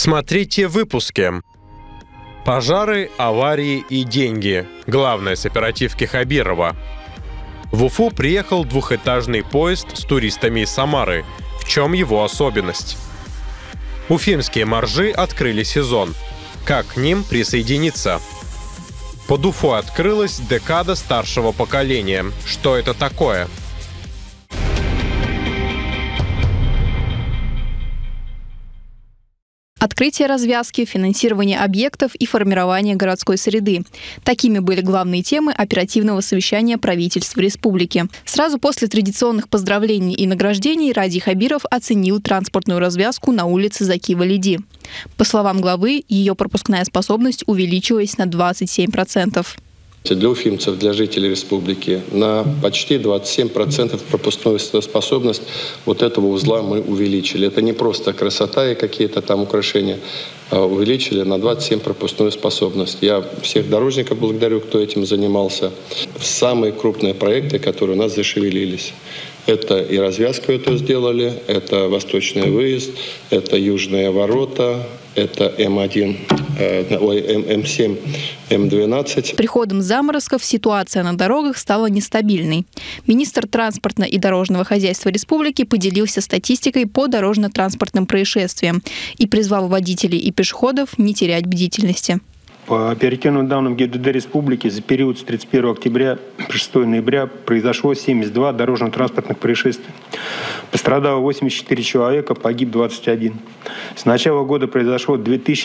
Смотрите в выпуске. Пожары, аварии и деньги. Главное с оперативки Хабирова. В Уфу приехал двухэтажный поезд с туристами из Самары. В чем его особенность? Уфимские моржи открыли сезон. Как к ним присоединиться? Под Уфой открылась декада старшего поколения. Что это такое? Открытие развязки, финансирование объектов и формирование городской среды. Такими были главные темы оперативного совещания правительства республики. Сразу после традиционных поздравлений и награждений Радий Хабиров оценил транспортную развязку на улице Заки-Валиди. По словам главы, ее пропускная способность увеличилась на 27%. Для уфимцев, для жителей республики на почти 27% пропускную способность вот этого узла мы увеличили. Это не просто красота и какие-то там украшения, а увеличили на 27% пропускную способность. Я всех дорожников благодарю, кто этим занимался. Самые крупные проекты, которые у нас зашевелились. Это и развязку эту сделали, это восточный выезд, это южные ворота, это М7, М12. С приходом заморозков ситуация на дорогах стала нестабильной. Министр транспортного и дорожного хозяйства республики поделился статистикой по дорожно-транспортным происшествиям и призвал водителей и пешеходов не терять бдительности. По оперативным данным ГИБДД республики за период с 31 октября по 6 ноября произошло 72 дорожно-транспортных происшествия. Пострадало 84 человека, погиб 21. С начала года произошло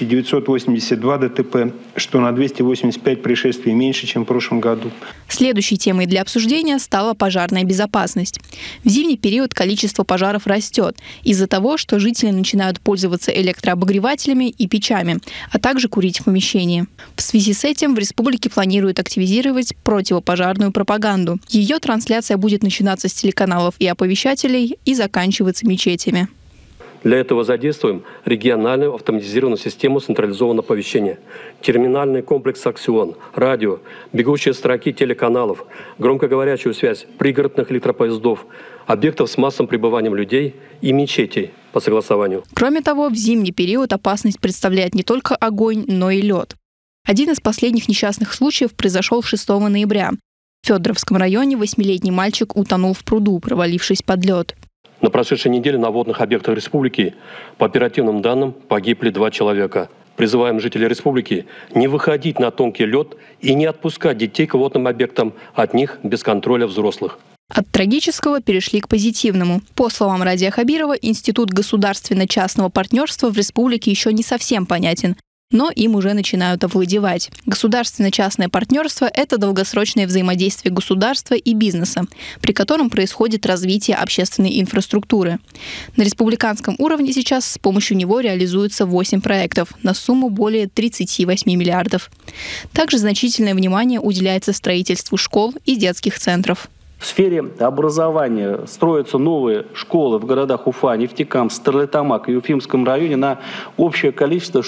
2982 ДТП, что на 285 происшествий меньше, чем в прошлом году. Следующей темой для обсуждения стала пожарная безопасность. В зимний период количество пожаров растет из-за того, что жители начинают пользоваться электрообогревателями и печами, а также курить в помещении. В связи с этим в республике планируют активизировать противопожарную пропаганду. Ее трансляция будет начинаться с телеканалов и оповещателей и заканчиваться мечетями. Для этого задействуем региональную автоматизированную систему централизованного оповещения, терминальный комплекс «Аксион», радио, бегущие строки телеканалов, громкоговорящую связь пригородных электропоездов, объектов с массовым пребыванием людей и мечетей по согласованию. Кроме того, в зимний период опасность представляет не только огонь, но и лед. Один из последних несчастных случаев произошел 6 ноября. В Федоровском районе 8-летний мальчик утонул в пруду, провалившись под лед. На прошедшей неделе на водных объектах республики, по оперативным данным, погибли 2 человека. Призываем жителей республики не выходить на тонкий лед и не отпускать детей к водным объектам, от них без контроля взрослых. От трагического перешли к позитивному. По словам Радия Хабирова, институт государственно-частного партнерства в республике еще не совсем понятен, но им уже начинают овладевать. Государственно-частное партнерство – это долгосрочное взаимодействие государства и бизнеса, при котором происходит развитие общественной инфраструктуры. На республиканском уровне сейчас с помощью него реализуется 8 проектов на сумму более 38 миллиардов. Также значительное внимание уделяется строительству школ и детских центров. В сфере образования строятся новые школы в городах Уфа, Нефтекамск, Стерлитамак и Уфимском районе на общее количество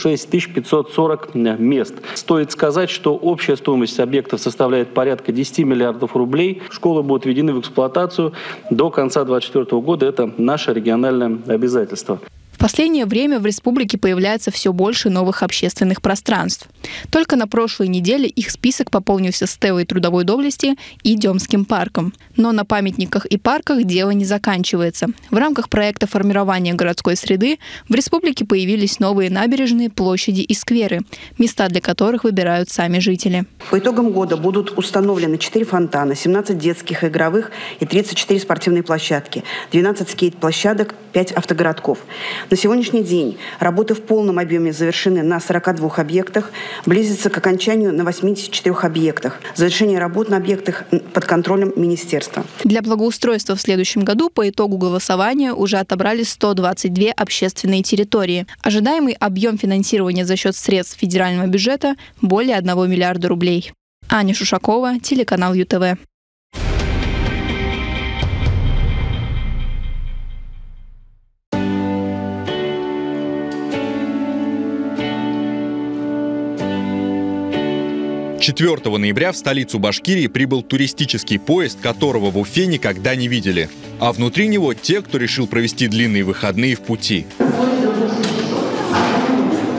6540 мест. Стоит сказать, что общая стоимость объектов составляет порядка 10 миллиардов рублей. Школы будут введены в эксплуатацию до конца 2024 года. Это наше региональное обязательство. В последнее время в республике появляется все больше новых общественных пространств. Только на прошлой неделе их список пополнился стелой трудовой доблести и Демским парком. Но на памятниках и парках дело не заканчивается. В рамках проекта формирования городской среды в республике появились новые набережные, площади и скверы, места для которых выбирают сами жители. По итогам года будут установлены 4 фонтана, 17 детских игровых и 34 спортивные площадки, 12 скейт-площадок, 5 автогородков. На сегодняшний день работы в полном объеме завершены на 42 объектах, близится к окончанию на 84 объектах. Завершение работ на объектах под контролем министерства. Для благоустройства в следующем году по итогу голосования уже отобрали 122 общественные территории. Ожидаемый объем финансирования за счет средств федерального бюджета – более 1 миллиарда рублей. Аня Шушакова, телеканал ЮТВ. «4 ноября в столицу Башкирии прибыл туристический поезд, которого в Уфе никогда не видели. А внутри него те, кто решил провести длинные выходные в пути.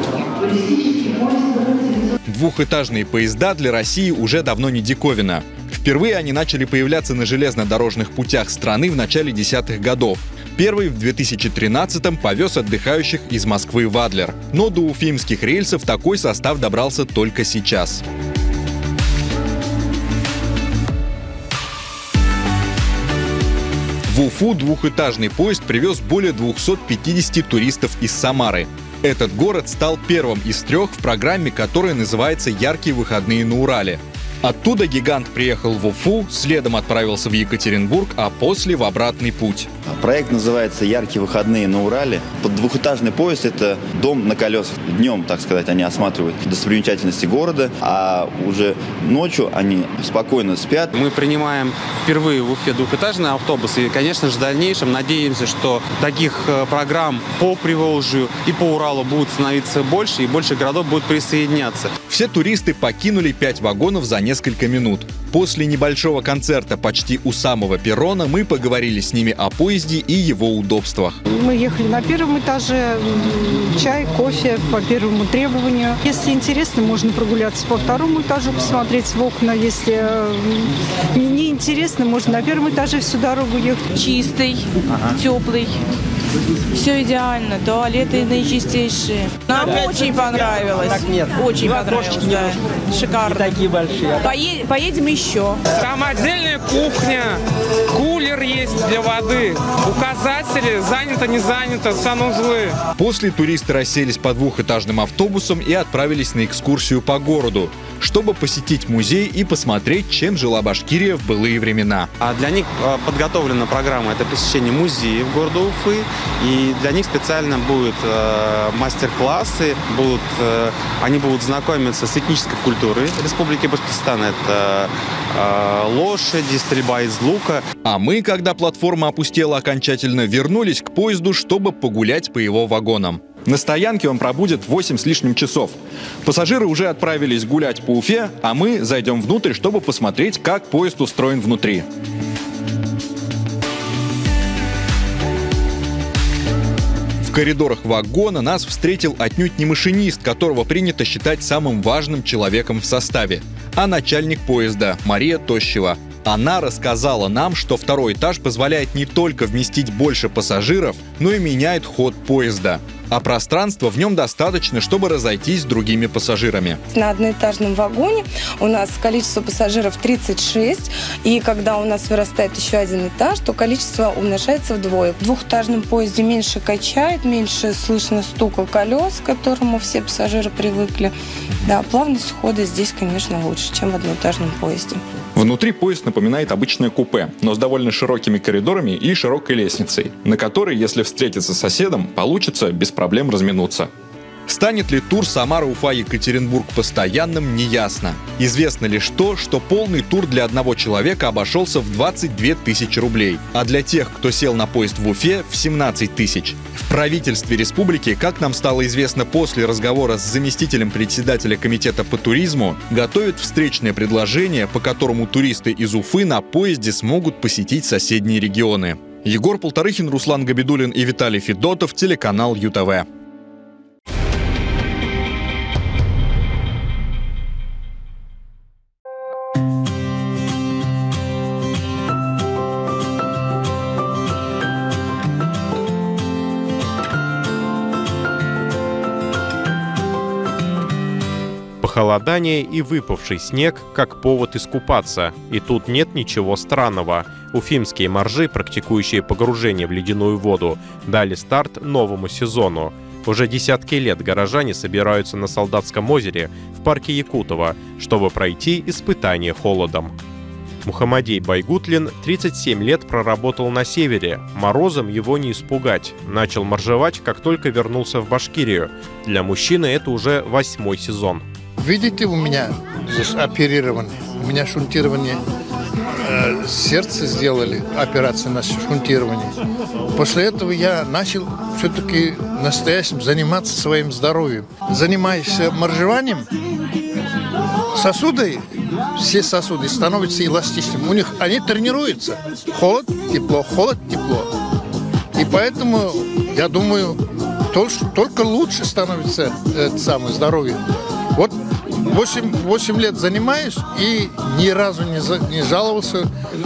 двухэтажные поезда для России уже давно не диковина. Впервые они начали появляться на железнодорожных путях страны в начале десятых годов. Первый в 2013-м повез отдыхающих из Москвы в Адлер. Но до уфимских рельсов такой состав добрался только сейчас. В Уфу двухэтажный поезд привез более 250 туристов из Самары. Этот город стал первым из 3 в программе, которая называется «Яркие выходные на Урале». Оттуда гигант приехал в Уфу, следом отправился в Екатеринбург, а после в обратный путь. Проект называется «Яркие выходные на Урале». Под двухэтажный поезд – это дом на колесах. Днем, так сказать, они осматривают достопримечательности города, а уже ночью они спокойно спят. Мы принимаем впервые в Уфе двухэтажные автобусы. И, конечно же, в дальнейшем надеемся, что таких программ по Приволжью и по Уралу будет становиться больше, и больше городов будут присоединяться. Все туристы покинули 5 вагонов за несколько минут. После небольшого концерта почти у самого перрона мы поговорили с ними о поезде и его удобствах. Мы ехали на первом этаже, чай, кофе по первому требованию. Если интересно, можно прогуляться по второму этажу, посмотреть в окна. Если не интересно, можно на первом этаже всю дорогу ехать. Чистый, теплый. Все идеально, туалеты наичистейшие. Нам очень понравилось. Очень понравилось, да. Шикарно. Такие большие. Поедем еще. Самодельная кухня, кулер есть для воды, указатели, занято, не занято, санузлы. После туристы расселись по двухэтажным автобусам и отправились на экскурсию по городу, чтобы посетить музей и посмотреть, чем жила Башкирия в былые времена. А для них подготовлена программа – это посещение музеев города Уфы. И для них специально будут мастер-классы, они будут знакомиться с этнической культурой Республики Башкортостан. Это лошади, стрельба из лука. А мы, когда платформа опустела окончательно, вернулись к поезду, чтобы погулять по его вагонам. На стоянке он пробудет 8 с лишним часов. Пассажиры уже отправились гулять по Уфе, а мы зайдем внутрь, чтобы посмотреть, как поезд устроен внутри. В коридорах вагона нас встретил отнюдь не машинист, которого принято считать самым важным человеком в составе, а начальник поезда Мария Тощева. Она рассказала нам, что второй этаж позволяет не только вместить больше пассажиров, но и меняет ход поезда. А пространства в нем достаточно, чтобы разойтись с другими пассажирами. На одноэтажном вагоне у нас количество пассажиров 36, и когда у нас вырастает еще один этаж, то количество умножается вдвое. В двухэтажном поезде меньше качает, меньше слышно стука колес, к которому все пассажиры привыкли. Да, плавность хода здесь, конечно, лучше, чем в одноэтажном поезде. Внутри поезд напоминает обычное купе, но с довольно широкими коридорами и широкой лестницей, на которой, если встретиться с соседом, получится без проблем разминуться. Станет ли тур Самара-Уфа-Екатеринбург постоянным, неясно. Известно лишь то, что полный тур для одного человека обошелся в 22 тысячи рублей, а для тех, кто сел на поезд в Уфе, в 17 тысяч. В правительстве республики, как нам стало известно после разговора с заместителем председателя комитета по туризму, готовят встречное предложение, по которому туристы из Уфы на поезде смогут посетить соседние регионы. Егор Полторыхин, Руслан Габидуллин и Виталий Федотов, телеканал ЮТВ. Похолодание и выпавший снег как повод искупаться. И тут нет ничего странного. Уфимские моржи, практикующие погружение в ледяную воду, дали старт новому сезону. Уже десятки лет горожане собираются на Солдатском озере в парке Якутова, чтобы пройти испытание холодом. Мухаммадей Байгутлин 37 лет проработал на севере. Морозом его не испугать. Начал моржевать, как только вернулся в Башкирию. Для мужчины это уже 8-й сезон. Видите, у меня здесь оперировано. У меня шунтирование сердца сделали, операцию на шунтирование. После этого я начал все-таки настоящим заниматься своим здоровьем. Занимаясь моржеванием, сосуды, все сосуды становятся эластичными. У них они тренируются. Холод, тепло, холод, тепло. И поэтому, я думаю, только лучше становится это самое здоровье. Вот 8 лет занимаюсь и ни разу не жаловался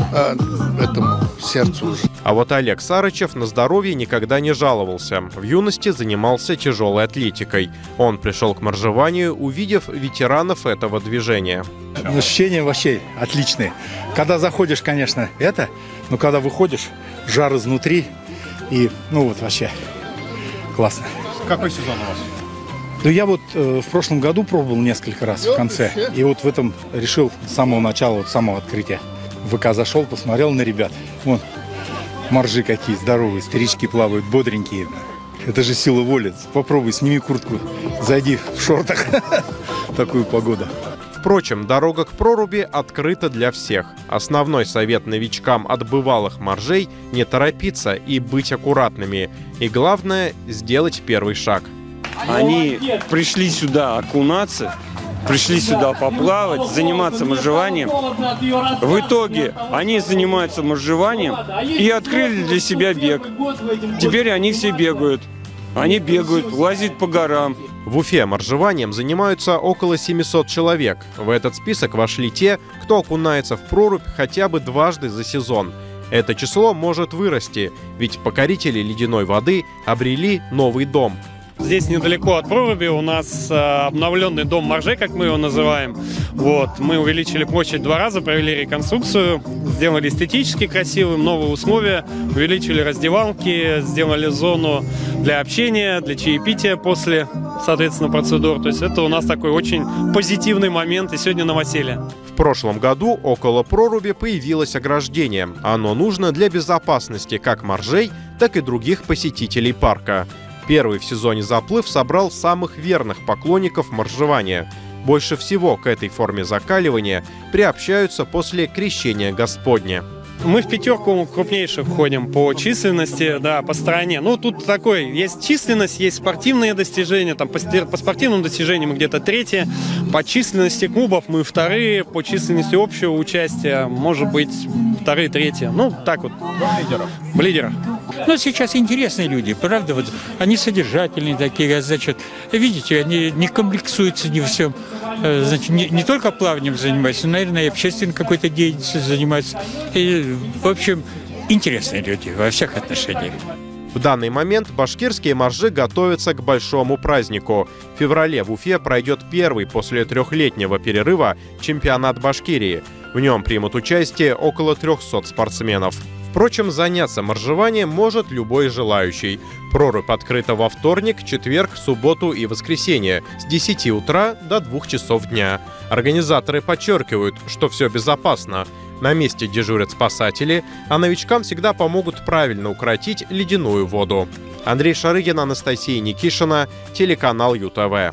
этому сердцу уже. А вот Олег Сарычев на здоровье никогда не жаловался. В юности занимался тяжелой атлетикой. Он пришел к моржеванию, увидев ветеранов этого движения. Ощущения вообще отличные. Когда заходишь, конечно, но когда выходишь, жар изнутри и, вообще классно. Какой сезон у вас? Ну, я в прошлом году пробовал несколько раз в конце. И в этом решил с самого начала, с самого открытия. В ВК зашел, посмотрел на ребят. Вон, моржи какие здоровые, старички плавают, бодренькие. Это же сила воли. Попробуй, сними куртку, зайди в шортах. Такую погоду. Впрочем, дорога к проруби открыта для всех. Основной совет новичкам от бывалых моржей – не торопиться и быть аккуратными. И главное – сделать первый шаг. Они пришли сюда окунаться, пришли сюда поплавать, заниматься моржеванием. В итоге они занимаются моржеванием и открыли для себя бег. Теперь они все бегают. Они бегают, лазят по горам. В Уфе моржеванием занимаются около 700 человек. В этот список вошли те, кто окунается в прорубь хотя бы дважды за сезон. Это число может вырасти, ведь покорители ледяной воды обрели новый дом. Здесь недалеко от проруби у нас обновленный дом моржей, как мы его называем. Мы увеличили площадь 2 раза, провели реконструкцию, сделали эстетически красивым, новые условия, увеличили раздевалки, сделали зону для общения, для чаепития после, соответственно, процедур. То есть это у нас такой очень позитивный момент и сегодня новоселье. В прошлом году около проруби появилось ограждение. Оно нужно для безопасности как моржей, так и других посетителей парка. Первый в сезоне заплыв собрал самых верных поклонников моржевания. Больше всего к этой форме закаливания приобщаются после крещения Господня. Мы в 5 крупнейших входим по численности, по стране. Тут есть численность, есть спортивные достижения. По спортивным достижениям мы где-то 3-е. По численности клубов мы 2-е. По численности общего участия, может быть, 2-е, 3-е. В лидерах. Сейчас интересные люди, правда? Они содержательные такие, видите, они не комплексуются ни во всем. Не только плаванием занимаются, но, наверное, и общественной какой-то деятельностью занимаются. И, в общем, интересные люди во всех отношениях. В данный момент башкирские моржи готовятся к большому празднику. В феврале в Уфе пройдет первый после 3-летнего перерыва чемпионат Башкирии. В нем примут участие около 300 спортсменов. Впрочем, заняться моржеванием может любой желающий. Прорубь открыта во вторник, четверг, субботу и воскресенье с 10 утра до 2 часов дня. Организаторы подчеркивают, что все безопасно. На месте дежурят спасатели, а новичкам всегда помогут правильно укротить ледяную воду. Андрей Шарыгин, Анастасия Никишина, телеканал ЮТВ.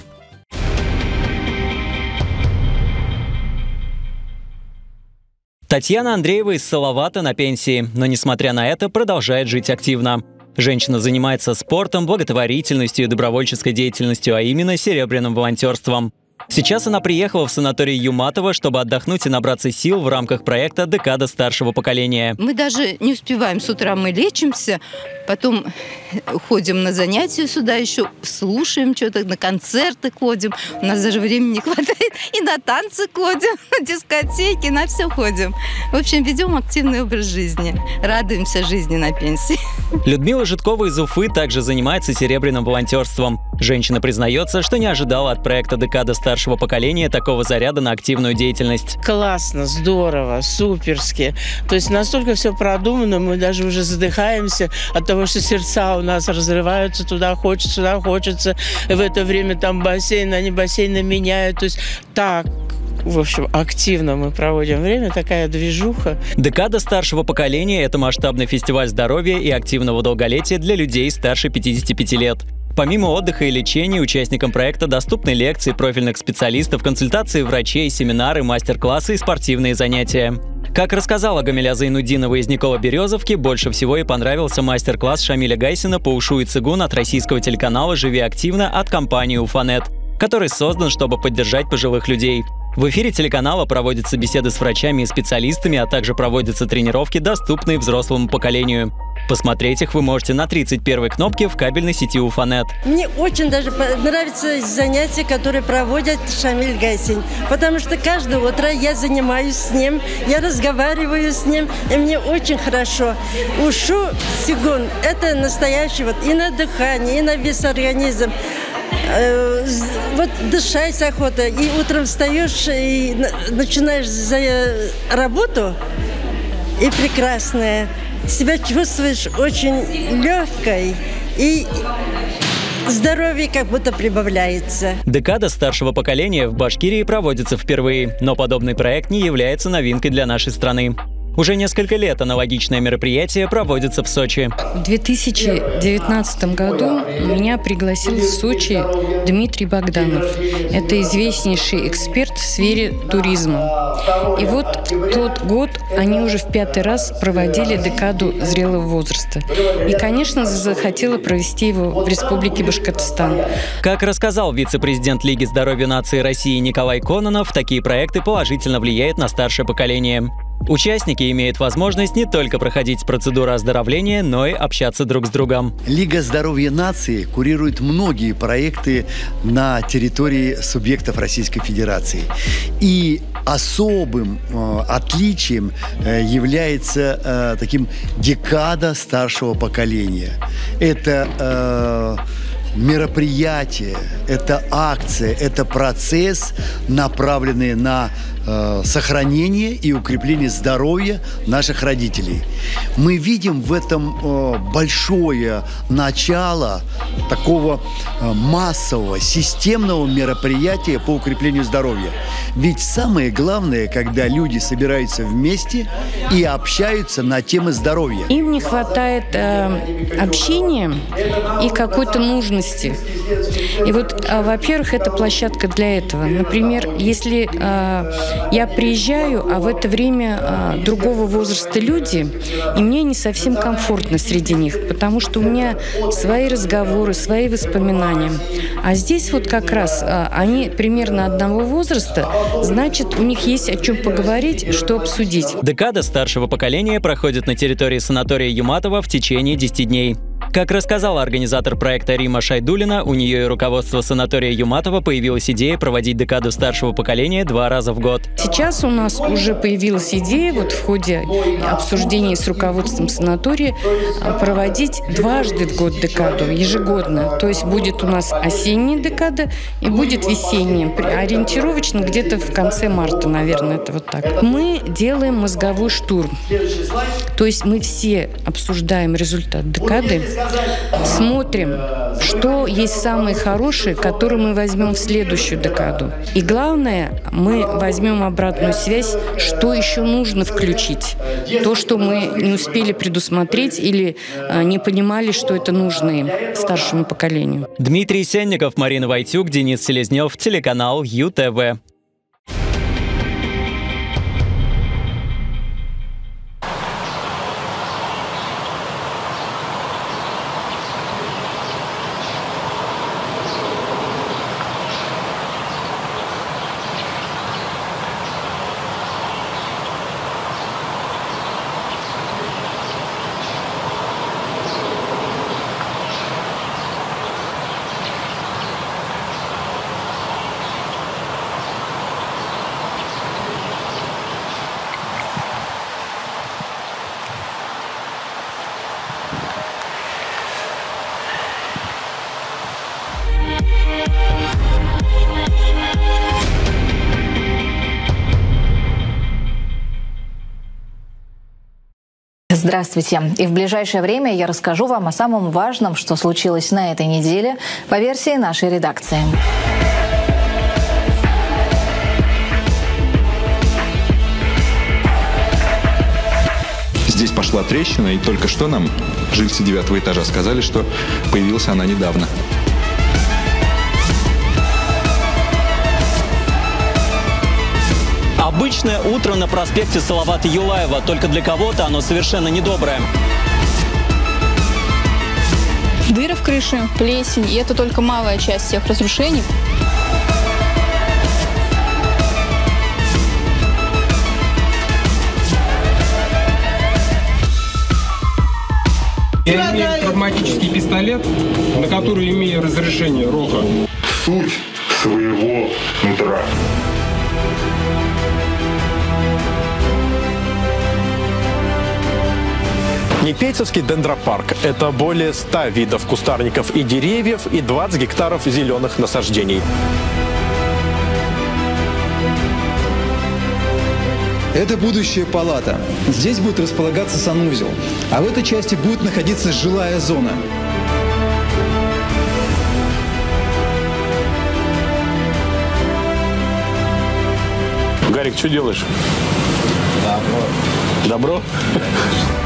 Татьяна Андреева из Салавата на пенсии, но, несмотря на это, продолжает жить активно. Женщина занимается спортом, благотворительностью и добровольческой деятельностью, а именно серебряным волонтерством. Сейчас она приехала в санаторий Юматово, чтобы отдохнуть и набраться сил в рамках проекта «Декада старшего поколения». Мы даже не успеваем. С утра мы лечимся, потом ходим на занятия сюда еще, слушаем что-то, на концерты ходим. У нас даже времени не хватает. И на танцы ходим, на дискотеки, на все ходим. В общем, ведем активный образ жизни. Радуемся жизни на пенсии. Людмила Житкова из Уфы также занимается серебряным волонтерством. Женщина признается, что не ожидала от проекта «Декада старшего поколения» такого заряда на активную деятельность. Классно, здорово, суперски. То есть настолько все продумано, мы даже уже задыхаемся от того, что сердца у нас разрываются, туда хочется, сюда хочется. В это время там бассейн, они бассейны меняют. То есть так, в общем, активно мы проводим время, такая движуха. «Декада старшего поколения» — это масштабный фестиваль здоровья и активного долголетия для людей старше 55 лет. Помимо отдыха и лечения, участникам проекта доступны лекции профильных специалистов, консультации врачей, семинары, мастер-классы и спортивные занятия. Как рассказала Гамиля Зайнуддинова из Никола-Березовки, больше всего ей понравился мастер-класс Шамиля Гайсина по ушу и цигун от российского телеканала «Живи активно» от компании «Уфанет», который создан, чтобы поддержать пожилых людей. В эфире телеканала проводятся беседы с врачами и специалистами, а также проводятся тренировки, доступные взрослому поколению. Посмотреть их вы можете на 31-й кнопке в кабельной сети Уфанет. Мне очень даже нравятся занятия, которые проводит Шамиль Гайсин, потому что каждое утро я занимаюсь с ним, я разговариваю с ним, и мне очень хорошо. Ушу сигун – это настоящий и на дыхание, и на весь организм. Вот дышать охота, и утром встаешь и начинаешь за работу, и прекрасная. Себя чувствуешь очень легкой, и здоровье как будто прибавляется. Декада старшего поколения в Башкирии проводится впервые, но подобный проект не является новинкой для нашей страны. Уже несколько лет аналогичное мероприятие проводится в Сочи. В 2019 году меня пригласил в Сочи Дмитрий Богданов. Это известнейший эксперт в сфере туризма. И вот в тот год они уже в 5-й раз проводили декаду зрелого возраста. И, конечно, захотела провести его в Республике Башкортостан. Как рассказал вице-президент Лиги здоровья нации России Николай Кононов, такие проекты положительно влияют на старшее поколение. Участники имеют возможность не только проходить процедуру оздоровления, но и общаться друг с другом. Лига здоровья нации курирует многие проекты на территории субъектов Российской Федерации. И особым отличием является таким декада старшего поколения. Это мероприятие, это акция, это процесс, направленный на сохранение и укрепление здоровья наших родителей. Мы видим в этом большое начало такого массового, системного мероприятия по укреплению здоровья. Ведь самое главное, когда люди собираются вместе и общаются на темы здоровья. Им не хватает общения и какой-то нужности. И вот, во-первых, это площадка для этого. Например, если я приезжаю, а в это время другого возраста люди, и мне не совсем комфортно среди них, потому что у меня свои разговоры, свои воспоминания. А здесь вот как раз они примерно одного возраста, значит, у них есть о чем поговорить, что обсудить. Декада старшего поколения проходит на территории санатория Юматово в течение 10 дней. Как рассказала организатор проекта Рима Шайдулина, у нее и руководство санатория Юматово появилась идея проводить декаду старшего поколения 2 раза в год. Сейчас у нас уже появилась идея вот в ходе обсуждений с руководством санатория проводить дважды в год декаду, ежегодно. То есть будет у нас осенняя декада и будет весенняя. Ориентировочно где-то в конце марта, наверное, это вот так. Мы делаем мозговой штурм. То есть мы все обсуждаем результат декады, смотрим, что есть самые хорошие, которые мы возьмем в следующую декаду. И главное, мы возьмем обратную связь, что еще нужно включить. То, что мы не успели предусмотреть или не понимали, что это нужно им, старшему поколению. Дмитрий Сенников, Марина Войтюк, Денис Селезнев, телеканал ЮТВ. Здравствуйте. И в ближайшее время я расскажу вам о самом важном, что случилось на этой неделе по версии нашей редакции. Здесь пошла трещина, и только что нам жильцы 9-го этажа сказали, что появилась она недавно. Обычное утро на проспекте Салавата Юлаева, только для кого-то оно совершенно недоброе. Дыры в крыше, плесень, и это только малая часть всех разрушений. Я имею травматический пистолет, на который имею разрешение РОХа. Суть своего нутра. Непейцевский дендропарк – это более 100 видов кустарников и деревьев и 20 гектаров зеленых насаждений. Это будущая палата. Здесь будет располагаться санузел, а в этой части будет находиться жилая зона. Гарик, что делаешь? Добро. Добро?